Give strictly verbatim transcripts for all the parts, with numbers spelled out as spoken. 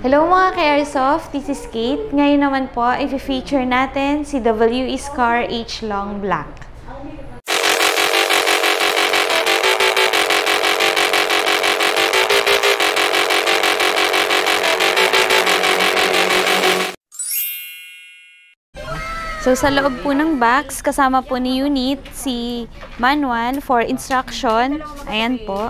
Hello mga ka-Airsoft, this is Kate. Ngayon naman po, i-feature natin si W E Scar H-Long Black. So sa loob po ng box, kasama po ni unit si manual for instruction. Ayan po.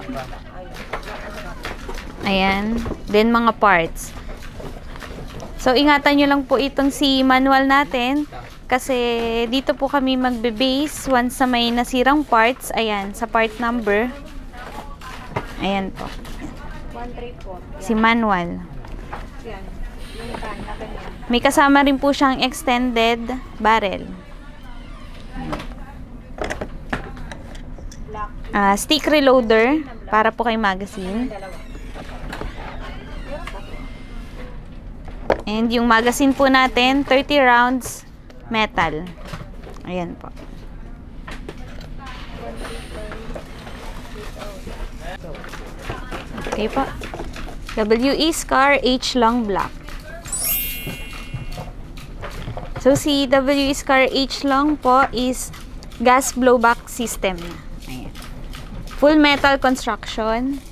Ayan. Then mga parts. So, ingatan nyo lang po itong si manual natin kasi dito po kami magbe-base once sa may nasirang parts. Ayan, sa part number. Ayan po. Si manual. May kasama rin po siyang extended barrel. Uh, stick reloader para po kay magazine. And yung magazine po natin, thirty rounds metal. Ayan po. Okay po. W E Scar H-Long Black. So, si W E Scar H-Long po is gas blowback system. Ayan. Full metal construction.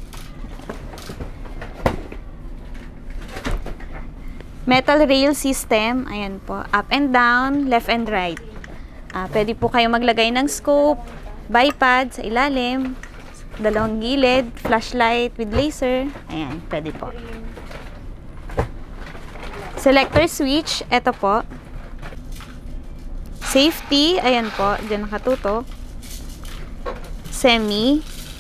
Metal rail system, ayan po, up and down, left and right. Uh, pwede po kayo maglagay ng scope, bipod sa ilalim, dalawang gilid, flashlight with laser, ayan, pwede po. Selector switch, eto po. Safety, ayan po, dyan nakatutok. Semi.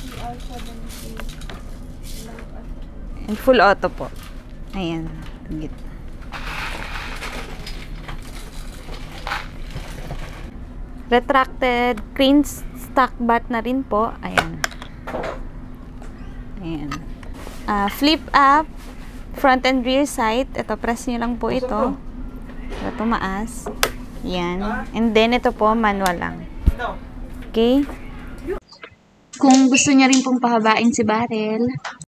And full auto po. Ayan, git. Retracted crane stock bat na rin po. Ayan. Ayan. Uh, flip up front and rear sight. Ito, press nyo lang po ito. Para tumaas. Ayan. And then, ito po, manual lang. Okay? Kung gusto niya rin pong pahabain si barrel,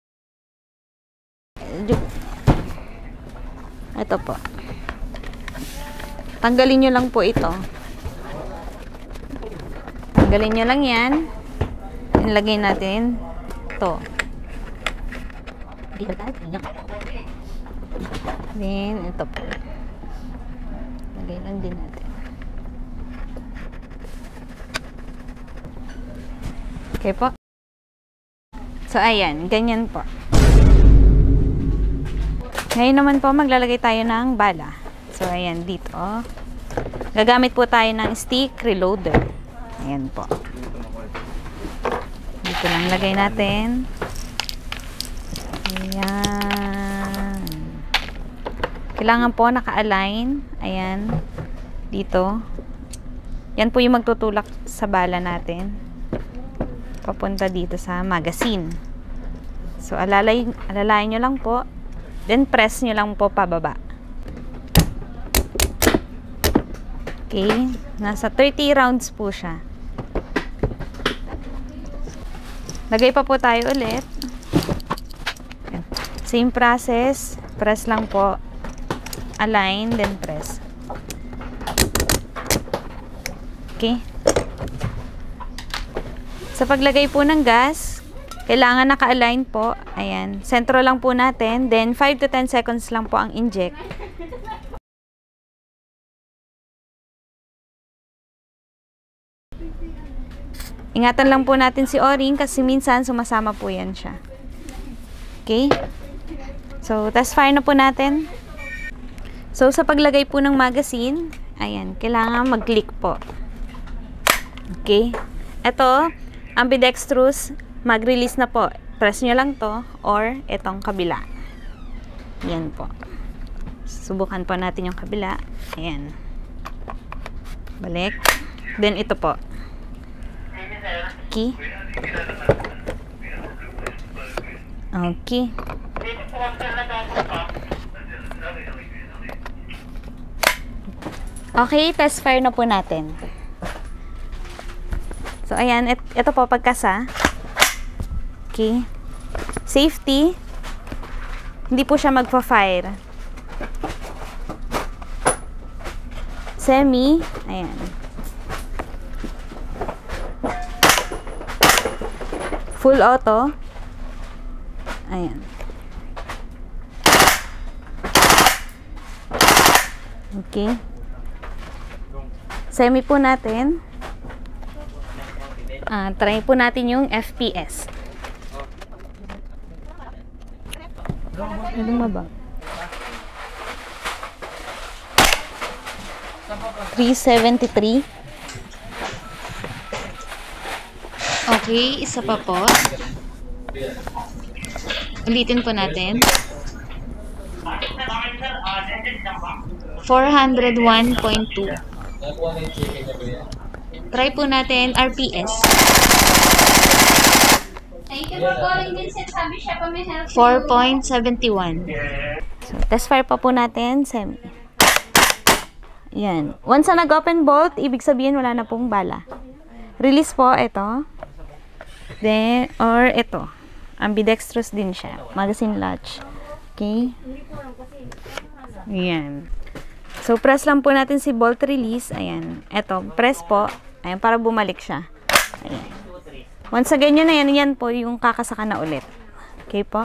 ito po. Tanggalin nyo lang po ito. Tanggalin nyo lang yan. Ilagay natin ito. Then, ito po. Lagay lang din natin. Okay po. So, ayan. Ganyan po. Ngayon naman po, maglalagay tayo ng bala. So, ayan. Dito. Gagamit po tayo ng stick reloader. Ayan po. Dito lang lagay natin. Ayan. Kailangan po naka-align. Ayan. Dito. Yan po yung magtutulak sa bala natin. Papunta dito sa magazine. So, alalay, alalayan nyo lang po. Then, press nyo lang po pababa. Okay. Nasa thirty rounds po siya. Lagay pa po tayo ulit. Same process. Press lang po. Align, then press. Okay. Sa paglagay po ng gas, kailangan naka-align po. Ayan. Sentro lang po natin. Then, five to ten seconds lang po ang inject. Ingatan lang po natin si O-ring kasi minsan sumasama po yan siya. Okay? So, test fire na po natin. So, sa paglagay po ng magazine, ayan, kailangan mag-click po. Okay? Ito, ambidextrous, mag-release na po. Press nyo lang to or itong kabila. Ayan po. Subukan po natin yung kabila. Ayan. Balik. Then, ito po. Okay. Okay. Okay, test fire na po natin. So, ayan. Et, ito po, pagkasa. Okay. Safety. hindi po siya magpa-fire. Semi, ayan. Full auto. Ayan. Okay. Semi po natin. Ah, try po natin yung F P S. Ano ba? three seventy-three. Okay, isa pa po. Ulitin po natin. four oh one point two. Try po natin R P S. Thank you for calling Vincent Sabi Shop. May help you. four point seven one. So, test fire pa po natin. Semi. Yan. Once na nag-open bolt, ibig sabihin wala na pong bala. Release po, ito. Then, or ito. Ambidextrous din siya. Magazine latch. Okay. Yan. So, press lang po natin si bolt release. Ayan. Ito, press po. Ayan, para bumalik siya. Ayan. Once again yun na yan, yan po yung kakasaka na ulit. Okay po.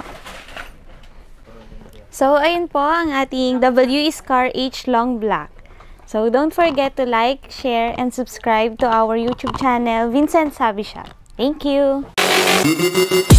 So, ayun po ang ating W E Scar H Long Black. So, don't forget to like, share, and subscribe to our YouTube channel, Vincent Sabi Shop. Thank you!